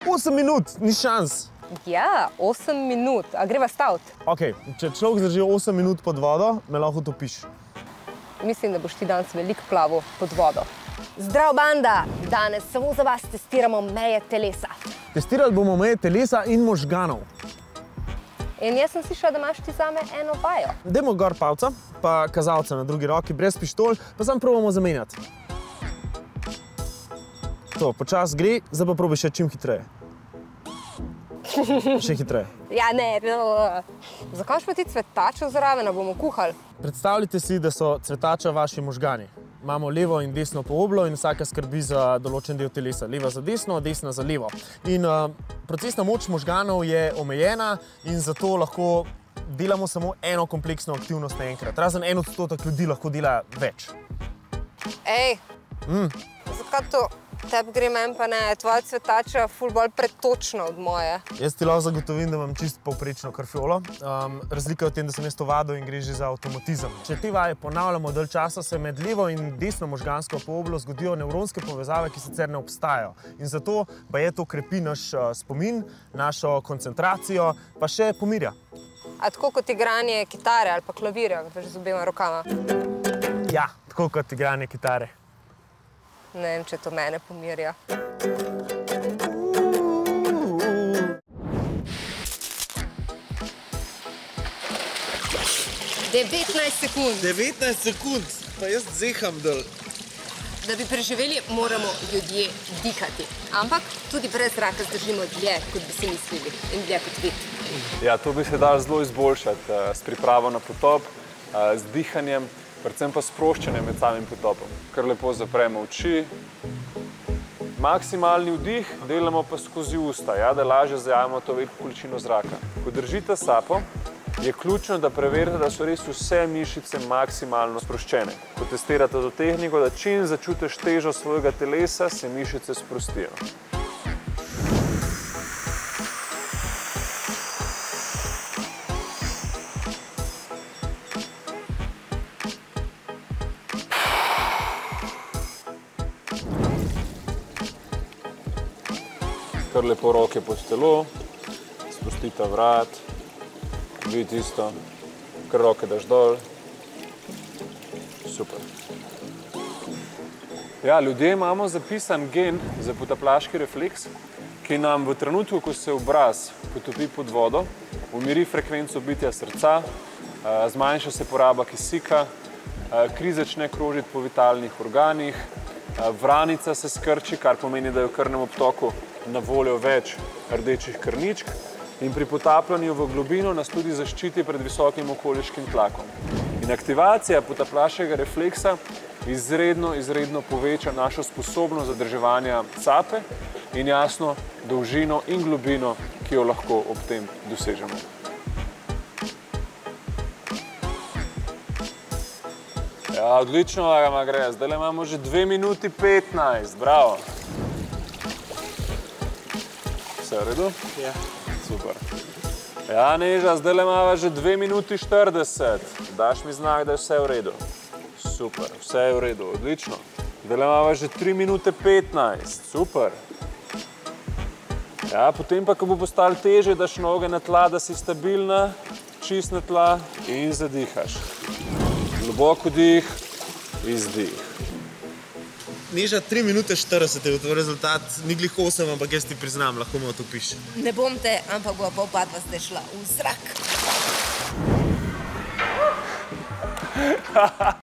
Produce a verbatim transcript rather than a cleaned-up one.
osem minut, ni šans. Ja, osem minut. A greva stavt? Ok, če človek zdrži osem minut pod vodo, me lahko utopiš. Mislim, da boš ti danes veliko plaval pod vodo. Zdrav, banda! Danes samo za vas testiramo meje telesa. Testirali bomo meje telesa in možganov. In jaz sem slišala, da imaš ti zame eno vajo. Dajmo gor palca, pa kazalca na drugi roki, brez pištol, pa samo probamo zamenjati. To, počas gre, zdaj pa probi še čim hitreje. Še hitreje. Ja, ne, zakaj pa ti cvetačev zraven, bomo kuhali? Predstavljajte si, da so cvetača vaši možgani. Imamo levo in desno pooblo in vsaka skrbi za določen del telesa. Leva za desno, desna za levo. In uh, procesna moč možganov je omejena in zato lahko delamo samo eno kompleksno aktivnost naenkrat. Razen en odstotek ljudi lahko dela več. Ej, mm. zakaj to? Tebi gre meni pa ne, tvoja cvetača ful bolj pretočna od moje. Jaz ti lahko zagotovim, da imam čisto povprečno krfiolo. Um, razlika je v tem, da sem jaz to vadil in gre že za avtomatizem. Če te vaje ponavljamo dalj časa, se med levo in desno možgansko pooblo zgodijo nevronske povezave, ki sicer ne obstajajo. In zato pa je to krepi naš uh, spomin, našo koncentracijo, pa še pomirja. A tako kot igranje kitare ali pa klavirja, z obema rokama? Ja, tako kot igranje kitare. Ne vem, če to mene pomirja. devetnajst sekund. devetnajst sekund? Pa jaz zeham dol. Da bi preživeli, moramo ljudje dihati. Ampak tudi brez zraka zdržimo dlje, kot bi si mislili. In dlje kot vi. Ja, to bi se dalo zelo izboljšati s pripravo na potop, z dihanjem, predvsem pa sproščanjem med samim potopom. Kar lepo zapremo oči. Maksimalni vdih delamo pa skozi usta, ja, da lažje zajamemo to veliko količino zraka. Ko držite sapo, je ključno, da preverite, da so res vse mišice maksimalno sproščene. Ko testirate to tehniko, da čim začutiš težo svojega telesa, se mišice sprostijo. Kar lepo roke pod telo, spustite vrat, vi tisto, kar roke daš dol. Super. Ja, ljudje imamo zapisan gen za potapljaški refleks, ki nam v trenutku, ko se obraz potopi pod vodo, umiri frekvenco bitja srca, zmanjša se poraba kisika, kri začne krožiti po vitalnih organih, vranica se skrči, kar pomeni, da je v krvnem obtoku na voljo več rdečih krvničk in pri potapljanju v globino nas tudi zaščiti pred visokim okoliškim tlakom. In aktivacija potapljaškega refleksa izredno, izredno poveča našo sposobnost zadrževanja sape in jasno dolžino in globino, ki jo lahko ob tem dosežemo. Ja, odlično vagama gre. Zdaj imamo že dve minuti petnajst. Bravo. Vse v redu? Ja. Super. Ja, Neža, zdaj imamo že dve minuti štirideset. Daš mi znak, da je vse v redu? Super, vse je v redu, odlično. Zdaj imamo že tri minute petnajst. Super. Ja, potem pa, ko bo postalo težje, daš noge na tla, da si stabilna, čist na tla in zadihaš. Globoko dih, izdih. Neža, tri minute štirideset je to rezultat, ni glih osem, ampak jaz ti priznam, lahko me otopiš. Ne bom te, ampak bo pa oba dva zdaj šla v zrak.